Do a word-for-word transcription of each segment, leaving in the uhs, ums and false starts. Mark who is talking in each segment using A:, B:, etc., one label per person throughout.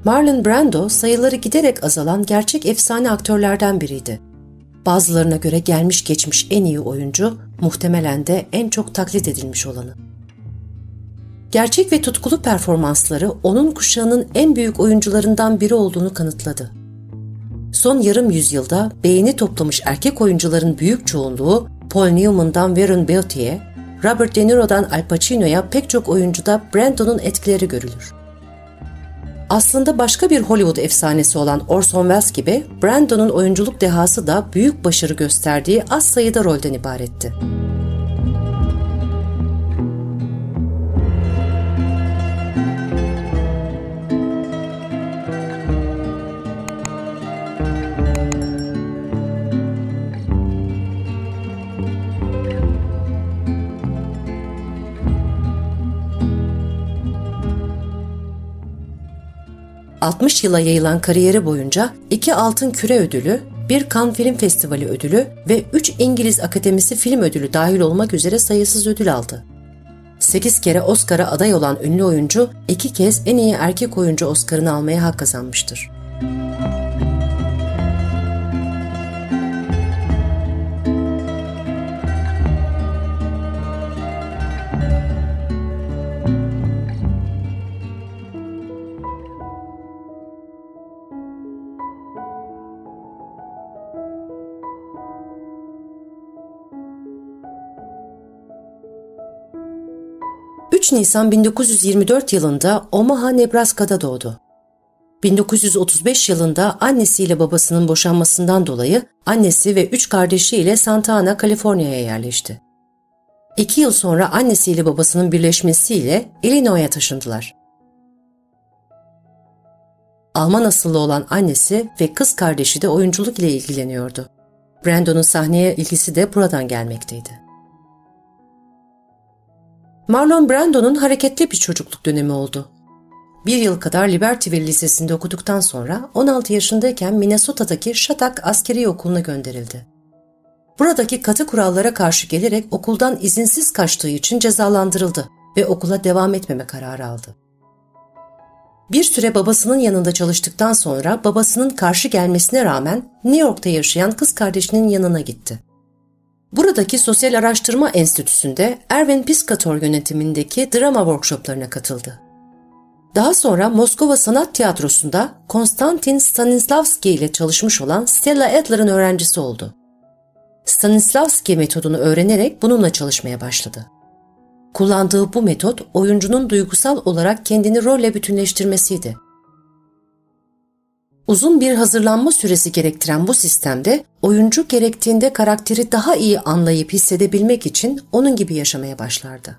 A: Marlon Brando sayıları giderek azalan gerçek efsane aktörlerden biriydi. Bazılarına göre gelmiş geçmiş en iyi oyuncu, muhtemelen de en çok taklit edilmiş olanı. Gerçek ve tutkulu performansları onun kuşağının en büyük oyuncularından biri olduğunu kanıtladı. Son yarım yüzyılda beğeni toplamış erkek oyuncuların büyük çoğunluğu Paul Newman'dan Warren Beatty'ye, Robert De Niro'dan Al Pacino'ya pek çok oyuncuda Brando'nun etkileri görülür. Aslında başka bir Hollywood efsanesi olan Orson Welles gibi Brando'nun oyunculuk dehası da büyük başarı gösterdiği az sayıda rolden ibaretti. altmış yıla yayılan kariyeri boyunca iki Altın Küre Ödülü, bir Cannes Film Festivali ödülü ve üç İngiliz Akademisi Film Ödülü dahil olmak üzere sayısız ödül aldı. sekiz kere Oscar'a aday olan ünlü oyuncu, iki kez en iyi erkek oyuncu Oscar'ını almaya hak kazanmıştır. üç Nisan bin dokuz yüz yirmi dört yılında Omaha, Nebraska'da doğdu. bin dokuz yüz otuz beş yılında annesiyle babasının boşanmasından dolayı annesi ve üç kardeşiyle Santa Ana, Kaliforniya'ya yerleşti. İki yıl sonra annesiyle babasının birleşmesiyle Illinois'a taşındılar. Alman asıllı olan annesi ve kız kardeşi de oyunculuk ile ilgileniyordu. Brando'nun sahneye ilgisi de buradan gelmekteydi. Marlon Brando'nun hareketli bir çocukluk dönemi oldu. Bir yıl kadar Libertyville Lisesi'nde okuduktan sonra on altı yaşındayken Minnesota'daki Shattuck Askeri Okulu'na gönderildi. Buradaki katı kurallara karşı gelerek okuldan izinsiz kaçtığı için cezalandırıldı ve okula devam etmeme kararı aldı. Bir süre babasının yanında çalıştıktan sonra babasının karşı gelmesine rağmen New York'ta yaşayan kız kardeşinin yanına gitti. Buradaki Sosyal Araştırma Enstitüsü'nde Erwin Piscator yönetimindeki drama workshoplarına katıldı. Daha sonra Moskova Sanat Tiyatrosu'nda Konstantin Stanislavski ile çalışmış olan Stella Adler'ın öğrencisi oldu. Stanislavski metodunu öğrenerek bununla çalışmaya başladı. Kullandığı bu metot oyuncunun duygusal olarak kendini rolle bütünleştirmesiydi. Uzun bir hazırlanma süresi gerektiren bu sistemde oyuncu gerektiğinde karakteri daha iyi anlayıp hissedebilmek için onun gibi yaşamaya başlardı.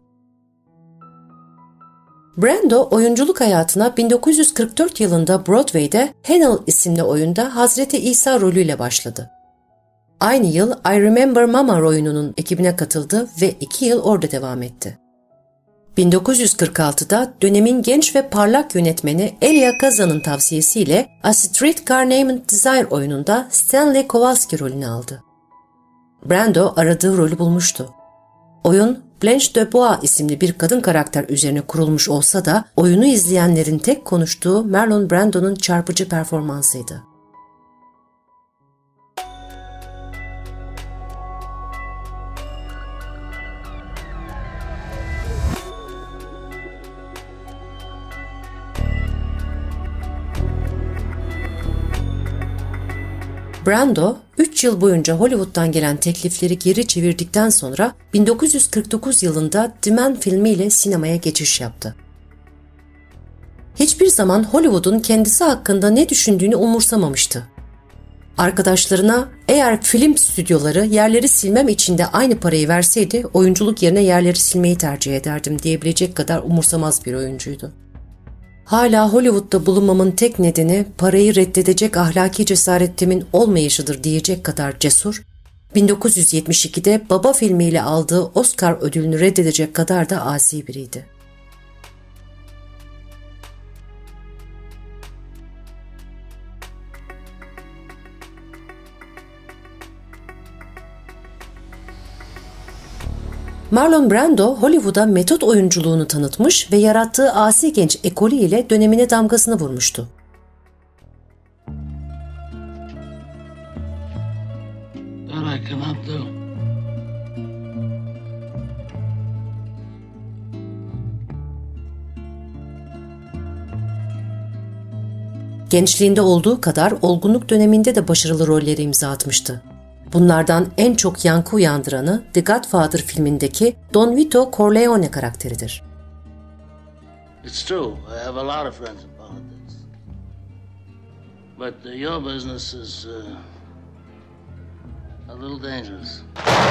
A: Brando oyunculuk hayatına bin dokuz yüz kırk dört yılında Broadway'de Hanel isimli oyunda Hazreti İsa rolüyle başladı. Aynı yıl I Remember Mama oyununun ekibine katıldı ve iki yıl orada devam etti. bin dokuz yüz kırk altıda dönemin genç ve parlak yönetmeni Elia Kazan'ın tavsiyesiyle A Streetcar Named Desire oyununda Stanley Kowalski rolünü aldı. Brando aradığı rolü bulmuştu. Oyun, Blanche de Bois isimli bir kadın karakter üzerine kurulmuş olsa da oyunu izleyenlerin tek konuştuğu Marlon Brando'nun çarpıcı performansıydı. Brando, üç yıl boyunca Hollywood'dan gelen teklifleri geri çevirdikten sonra bin dokuz yüz kırk dokuz yılında The Man filmiyle sinemaya geçiş yaptı. Hiçbir zaman Hollywood'un kendisi hakkında ne düşündüğünü umursamamıştı. Arkadaşlarına eğer film stüdyoları yerleri silmem için de aynı parayı verseydi oyunculuk yerine yerleri silmeyi tercih ederdim diyebilecek kadar umursamaz bir oyuncuydu. Hala Hollywood'da bulunmamın tek nedeni parayı reddedecek ahlaki cesaretimin olmayışıdır diyecek kadar cesur, bin dokuz yüz yetmiş ikide Baba filmiyle aldığı Oscar ödülünü reddedecek kadar da asi biriydi. Marlon Brando, Hollywood'a metot oyunculuğunu tanıtmış ve yarattığı asi genç ekolü ile dönemine damgasını vurmuştu.
B: I cannot do.
A: Gençliğinde olduğu kadar olgunluk döneminde de başarılı rolleri imza atmıştı. Bunlardan en çok yankı uyandıranı The Godfather filmindeki Don Vito Corleone karakteridir.
B: It's true, I have a lot of friends in politics. But uh, your business is uh, a little dangerous.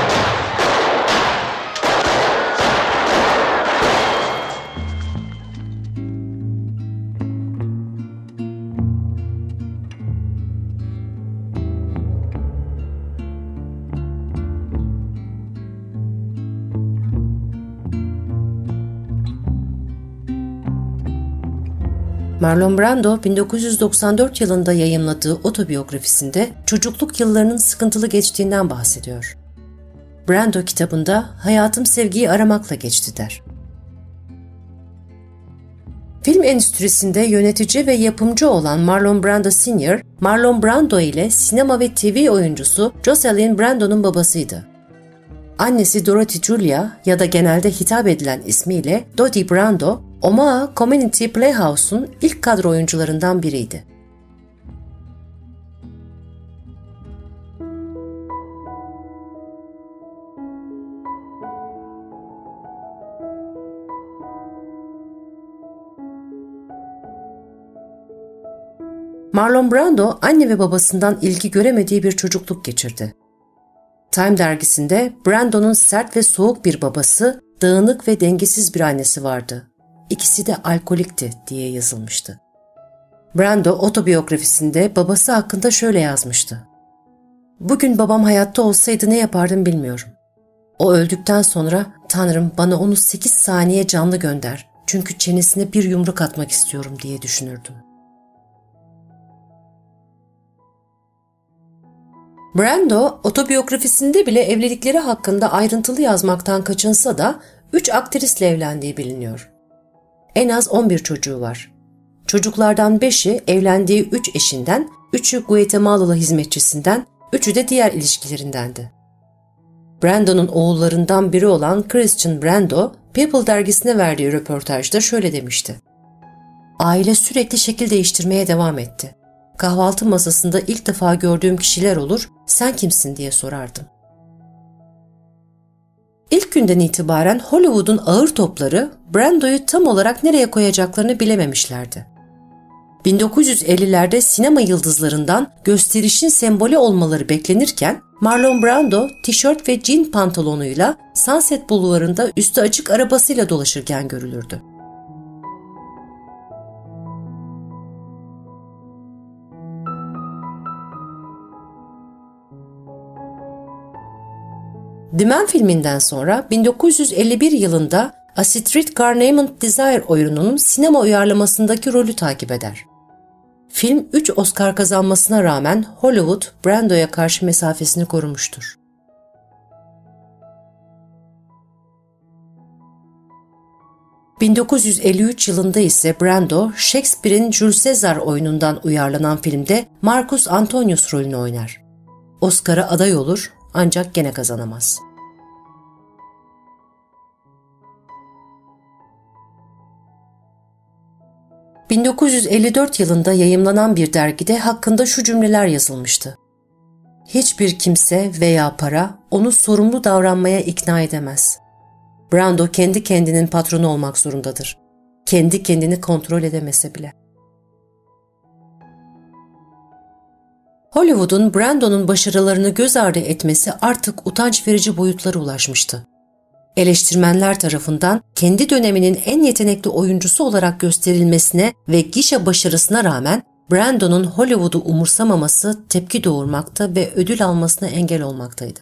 A: Marlon Brando bin dokuz yüz doksan dört yılında yayımladığı otobiyografisinde çocukluk yıllarının sıkıntılı geçtiğinden bahsediyor. Brando kitabında "Hayatım sevgiyi aramakla geçti" der. Film endüstrisinde yönetici ve yapımcı olan Marlon Brando Senior, Marlon Brando ile sinema ve T V oyuncusu Jocelyn Brando'nun babasıydı. Annesi Dorothy Julia ya da genelde hitap edilen ismiyle Dottie Brando, Omaha Community Playhouse'un ilk kadro oyuncularından biriydi. Marlon Brando, anne ve babasından ilgi göremediği bir çocukluk geçirdi. Time dergisinde Brando'nun sert ve soğuk bir babası, dağınık ve dengesiz bir annesi vardı. İkisi de alkolikti diye yazılmıştı. Brando otobiyografisinde babası hakkında şöyle yazmıştı. "Bugün babam hayatta olsaydı ne yapardım bilmiyorum. O öldükten sonra Tanrım bana onu sekiz saniye canlı gönder. Çünkü çenesine bir yumruk atmak istiyorum" diye düşünürdüm. Brando otobiyografisinde bile evlilikleri hakkında ayrıntılı yazmaktan kaçınsa da üç aktrisle evlendiği biliniyor. En az on bir çocuğu var. Çocuklardan beşi evlendiği üç eşinden, üçü Guatemalalı hizmetçisinden, üçü de diğer ilişkilerindendi. Brando'nun oğullarından biri olan Christian Brando, People dergisine verdiği röportajda şöyle demişti. "Aile sürekli şekil değiştirmeye devam etti. Kahvaltı masasında ilk defa gördüğüm kişiler olur, sen kimsin diye sorardım." İlk günden itibaren Hollywood'un ağır topları Brando'yu tam olarak nereye koyacaklarını bilememişlerdi. bin dokuz yüz ellilerde sinema yıldızlarından gösterişin sembolü olmaları beklenirken Marlon Brando tişört ve jean pantolonuyla Sunset Bulvarı'nda üstü açık arabasıyla dolaşırken görülürdü. The Man filminden sonra bin dokuz yüz elli bir yılında A Streetcar Named Desire oyununun sinema uyarlamasındaki rolü takip eder. Film üç Oscar kazanmasına rağmen Hollywood, Brando'ya karşı mesafesini korumuştur. bin dokuz yüz elli üç yılında ise Brando, Shakespeare'in Jules Caesar oyunundan uyarlanan filmde Marcus Antonius rolünü oynar. Oscar'a aday olur ancak gene kazanamaz. bin dokuz yüz elli dört yılında yayımlanan bir dergide hakkında şu cümleler yazılmıştı. "Hiçbir kimse veya para onu sorumlu davranmaya ikna edemez. Brando kendi kendinin patronu olmak zorundadır. Kendi kendini kontrol edemese bile." Hollywood'un Brando'nun başarılarını göz ardı etmesi artık utanç verici boyutlara ulaşmıştı. Eleştirmenler tarafından kendi döneminin en yetenekli oyuncusu olarak gösterilmesine ve gişe başarısına rağmen Brando'nun Hollywood'u umursamaması tepki doğurmakta ve ödül almasına engel olmaktaydı.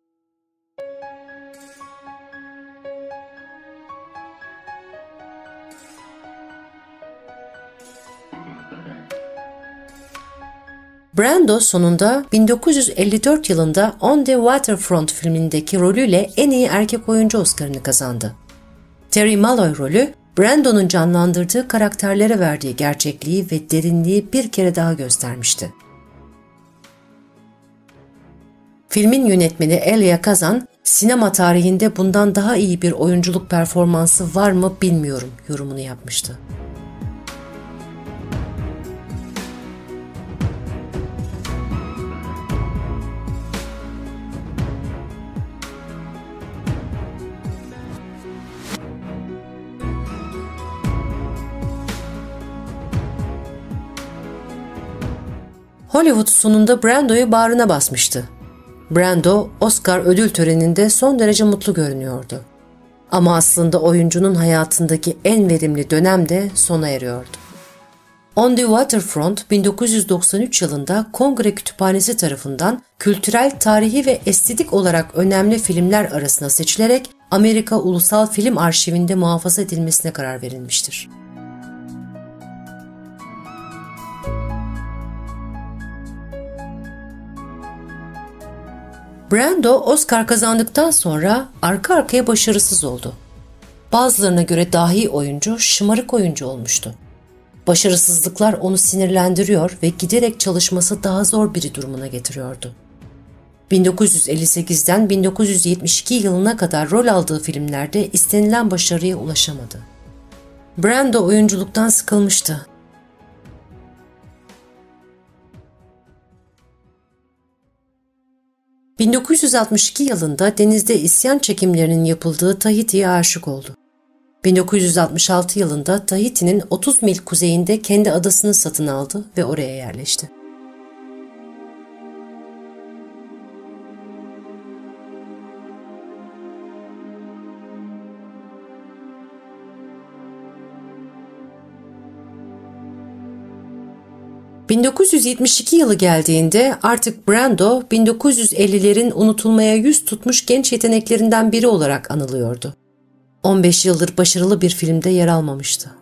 A: Brando sonunda bin dokuz yüz elli dört yılında On the Waterfront filmindeki rolüyle en iyi erkek oyuncu Oscar'ını kazandı. Terry Malloy rolü, Brando'nun canlandırdığı karakterlere verdiği gerçekliği ve derinliği bir kere daha göstermişti. Filmin yönetmeni Elia Kazan, sinema tarihinde bundan daha iyi bir oyunculuk performansı var mı bilmiyorum yorumunu yapmıştı. Hollywood sonunda Brando'yu bağrına basmıştı. Brando, Oscar ödül töreninde son derece mutlu görünüyordu. Ama aslında oyuncunun hayatındaki en verimli dönem de sona eriyordu. On the Waterfront bin dokuz yüz doksan üç yılında Kongre Kütüphanesi tarafından kültürel, tarihi ve estetik olarak önemli filmler arasına seçilerek Amerika Ulusal Film Arşivinde muhafaza edilmesine karar verilmiştir. Brando, Oscar kazandıktan sonra arka arkaya başarısız oldu. Bazılarına göre dahi oyuncu, şımarık oyuncu olmuştu. Başarısızlıklar onu sinirlendiriyor ve giderek çalışması daha zor biri durumuna getiriyordu. bin dokuz yüz elli sekizden bin dokuz yüz yetmiş iki yılına kadar rol aldığı filmlerde istenilen başarıya ulaşamadı. Brando oyunculuktan sıkılmıştı. bin dokuz yüz altmış iki yılında denizde isyan çekimlerinin yapıldığı Tahiti'ye aşık oldu. bin dokuz yüz altmış altı yılında Tahiti'nin otuz mil kuzeyinde kendi adasını satın aldı ve oraya yerleşti. bin dokuz yüz yetmiş iki yılı geldiğinde artık Brando, bin dokuz yüz ellilerin unutulmaya yüz tutmuş genç yeteneklerinden biri olarak anılıyordu. on beş yıldır başarılı bir filmde yer almamıştı.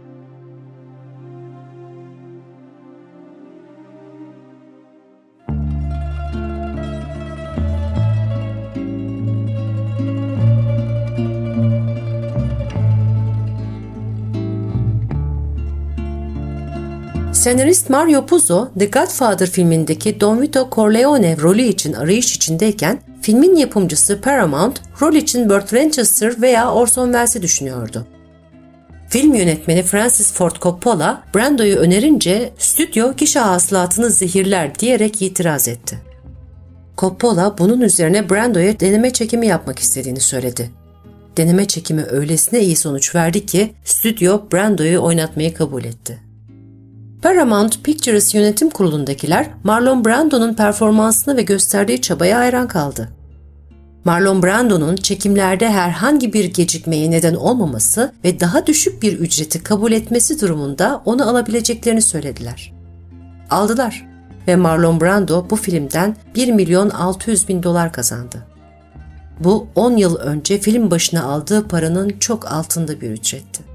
A: Senarist Mario Puzo, The Godfather filmindeki Don Vito Corleone rolü için arayış içindeyken, filmin yapımcısı Paramount, rol için Burt Lancaster veya Orson Welles'i düşünüyordu. Film yönetmeni Francis Ford Coppola, Brando'yu önerince stüdyo gişe hasılatını zehirler diyerek itiraz etti. Coppola bunun üzerine Brando'ya deneme çekimi yapmak istediğini söyledi. Deneme çekimi öylesine iyi sonuç verdi ki stüdyo Brando'yu oynatmayı kabul etti. Paramount Pictures yönetim kurulundakiler Marlon Brando'nun performansına ve gösterdiği çabaya hayran kaldı. Marlon Brando'nun çekimlerde herhangi bir gecikmeye neden olmaması ve daha düşük bir ücreti kabul etmesi durumunda onu alabileceklerini söylediler. Aldılar ve Marlon Brando bu filmden bir milyon altı yüz bin dolar kazandı. Bu on yıl önce film başına aldığı paranın çok altında bir ücretti.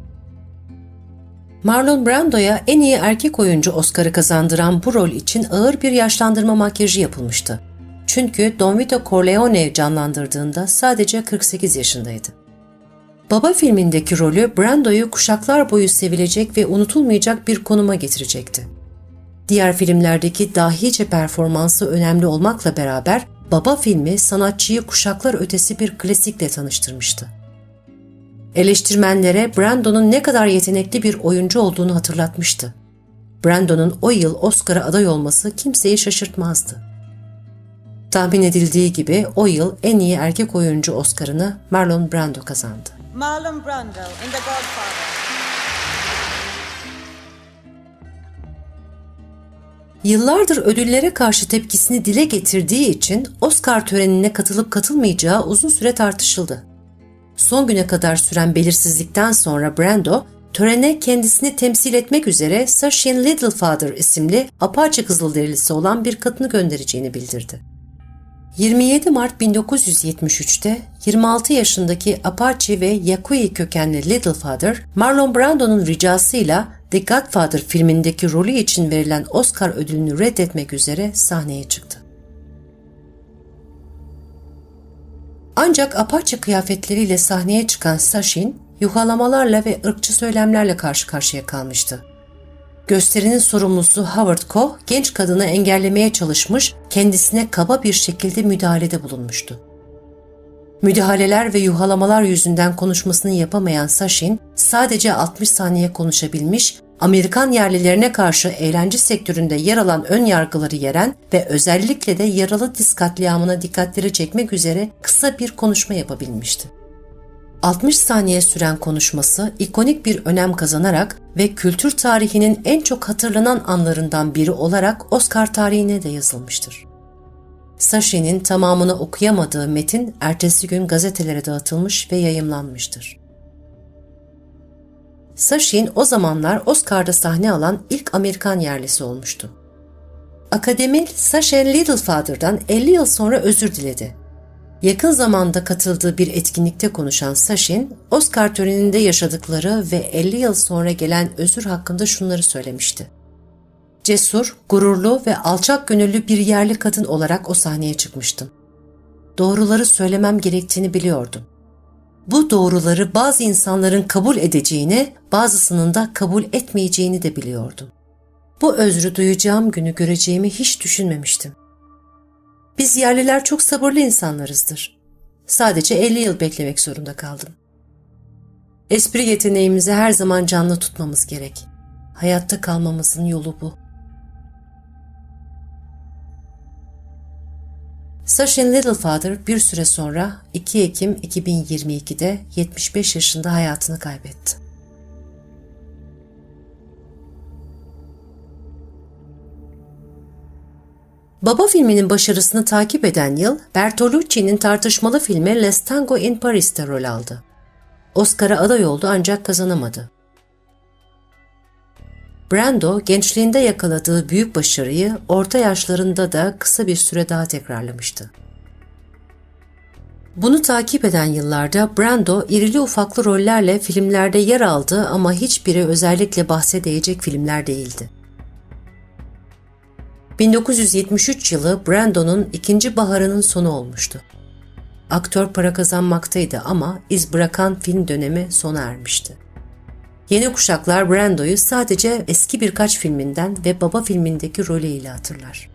A: Marlon Brando'ya en iyi erkek oyuncu Oscar'ı kazandıran bu rol için ağır bir yaşlandırma makyajı yapılmıştı. Çünkü Don Vito Corleone canlandırdığında sadece kırk sekiz yaşındaydı. Baba filmindeki rolü Brando'yu kuşaklar boyu sevilecek ve unutulmayacak bir konuma getirecekti. Diğer filmlerdeki dahice performansı önemli olmakla beraber Baba filmi sanatçıyı kuşaklar ötesi bir klasikle tanıştırmıştı. Eleştirmenlere Brando'nun ne kadar yetenekli bir oyuncu olduğunu hatırlatmıştı. Brando'nun o yıl Oscar'a aday olması kimseyi şaşırtmazdı. Tahmin edildiği gibi o yıl en iyi erkek oyuncu Oscar'ını Marlon Brando kazandı.
C: Marlon Brando in The Godfather.
A: Yıllardır ödüllere karşı tepkisini dile getirdiği için Oscar törenine katılıp katılmayacağı uzun süre tartışıldı. Son güne kadar süren belirsizlikten sonra Brando, törene kendisini temsil etmek üzere Saoirse Littlefather isimli Apache Kızılderilisi olan bir kadını göndereceğini bildirdi. yirmi yedi Mart bin dokuz yüz yetmiş üç'te yirmi altı yaşındaki Apache ve Yaqui kökenli Littlefather, Marlon Brando'nun ricasıyla The Godfather filmindeki rolü için verilen Oscar ödülünü reddetmek üzere sahneye çıktı. Ancak Apache kıyafetleriyle sahneye çıkan Saoirse, yuhalamalarla ve ırkçı söylemlerle karşı karşıya kalmıştı. Gösterinin sorumlusu Howard Koch, genç kadını engellemeye çalışmış, kendisine kaba bir şekilde müdahalede bulunmuştu. Müdahaleler ve yuhalamalar yüzünden konuşmasını yapamayan Sachin, sadece altmış saniye konuşabilmiş, Amerikan yerlilerine karşı eğlence sektöründe yer alan ön yargıları yeren ve özellikle de yaralı diz katliamına dikkatleri çekmek üzere kısa bir konuşma yapabilmişti. altmış saniye süren konuşması ikonik bir önem kazanarak ve kültür tarihinin en çok hatırlanan anlarından biri olarak Oscar tarihine de yazılmıştır. Sachin'in tamamını okuyamadığı metin ertesi gün gazetelere dağıtılmış ve yayımlanmıştır. Sachin o zamanlar Oscar'da sahne alan ilk Amerikan yerlisi olmuştu. Akademi, Sachin Littlefather'dan elli yıl sonra özür diledi. Yakın zamanda katıldığı bir etkinlikte konuşan Sachin, Oscar töreninde yaşadıkları ve elli yıl sonra gelen özür hakkında şunları söylemişti. Cesur, gururlu ve alçak gönüllü bir yerli kadın olarak o sahneye çıkmıştım. Doğruları söylemem gerektiğini biliyordum. Bu doğruları bazı insanların kabul edeceğini, bazısının da kabul etmeyeceğini de biliyordum. Bu özrü duyacağım günü göreceğimi hiç düşünmemiştim. Biz yerliler çok sabırlı insanlarızdır. Sadece elli yıl beklemek zorunda kaldım. Espri yeteneğimizi her zaman canlı tutmamız gerek. Hayatta kalmamızın yolu bu. Sachin Littlefather bir süre sonra iki Ekim iki bin yirmi iki'de yetmiş beş yaşında hayatını kaybetti. Baba filminin başarısını takip eden yıl, Bertolucci'nin tartışmalı filmi Les Tango in Paris'te rol aldı. Oscar'a aday oldu ancak kazanamadı. Brando, gençliğinde yakaladığı büyük başarıyı orta yaşlarında da kısa bir süre daha tekrarlamıştı. Bunu takip eden yıllarda Brando, irili ufaklı rollerle filmlerde yer aldı ama hiçbiri özellikle bahse değecek filmler değildi. bin dokuz yüz yetmiş üç yılı Brando'nun ikinci baharının sonu olmuştu. Aktör para kazanmaktaydı ama iz bırakan film dönemi sona ermişti. Yeni kuşaklar Brando'yu sadece eski birkaç filminden ve Baba filmindeki rolüyle hatırlar.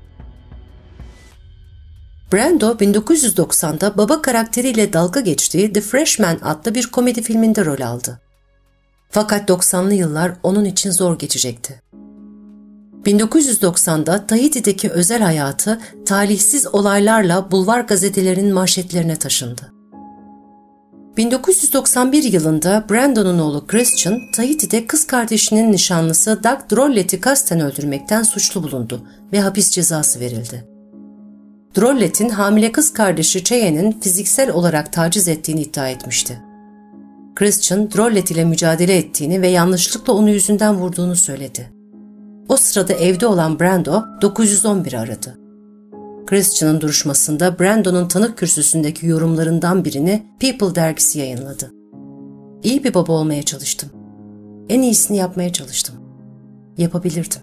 A: Brando bin dokuz yüz doksan'da Baba karakteriyle dalga geçtiği The Freshman adlı bir komedi filminde rol aldı. Fakat doksanlı yıllar onun için zor geçecekti. bin dokuz yüz doksan'da Tahiti'deki özel hayatı talihsiz olaylarla bulvar gazetelerinin manşetlerine taşındı. bin dokuz yüz doksan bir yılında Brando'nun oğlu Christian, Tahiti'de kız kardeşinin nişanlısı Doug Drollett'i kasten öldürmekten suçlu bulundu ve hapis cezası verildi. Drollett'in hamile kız kardeşi Cheyenne'in fiziksel olarak taciz ettiğini iddia etmişti. Christian, Drollett ile mücadele ettiğini ve yanlışlıkla onu yüzünden vurduğunu söyledi. O sırada evde olan Brando, dokuz yüz on bir'i aradı. Christian'ın duruşmasında Brando'nun tanık kürsüsündeki yorumlarından birini People dergisi yayınladı. İyi bir baba olmaya çalıştım. En iyisini yapmaya çalıştım. Yapabilirdim.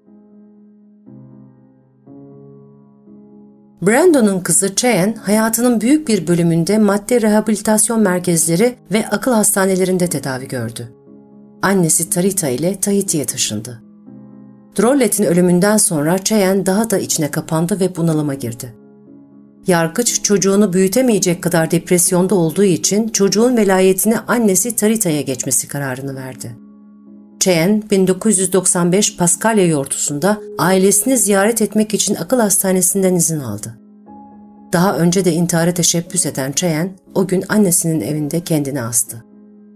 A: Brando'nun kızı Cheyenne, hayatının büyük bir bölümünde madde rehabilitasyon merkezleri ve akıl hastanelerinde tedavi gördü. Annesi Tarita ile Tahiti'ye taşındı. Drollett'in ölümünden sonra Cheyenne daha da içine kapandı ve bunalıma girdi. Yargıç çocuğunu büyütemeyecek kadar depresyonda olduğu için çocuğun velayetini annesi Tarita'ya geçmesi kararını verdi. Cheyenne bin dokuz yüz doksan beş Paskalya yortusunda ailesini ziyaret etmek için akıl hastanesinden izin aldı. Daha önce de intihara teşebbüs eden Cheyenne o gün annesinin evinde kendini astı.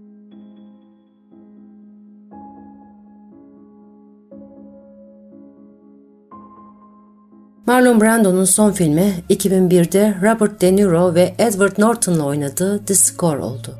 A: Marlon Brando'nun son filmi iki bin bir'de Robert De Niro ve Edward Norton'la oynadığı The Score oldu.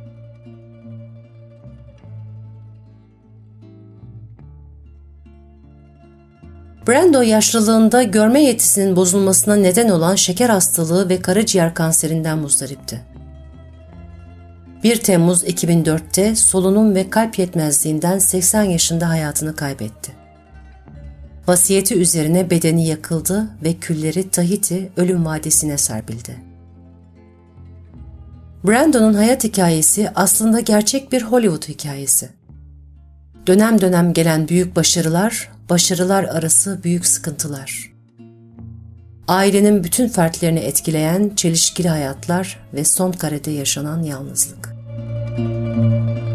A: Brando yaşlılığında görme yetisinin bozulmasına neden olan şeker hastalığı ve karaciğer kanserinden muzdaripti. bir Temmuz iki bin dört'te solunum ve kalp yetmezliğinden seksen yaşında hayatını kaybetti. Vasiyeti üzerine bedeni yakıldı ve külleri Tahiti ölüm vadisine serpildi. Brando'nun hayat hikayesi aslında gerçek bir Hollywood hikayesi. Dönem dönem gelen büyük başarılar başarılar arası büyük sıkıntılar. Ailenin bütün fertlerini etkileyen çelişkili hayatlar ve son karede yaşanan yalnızlık.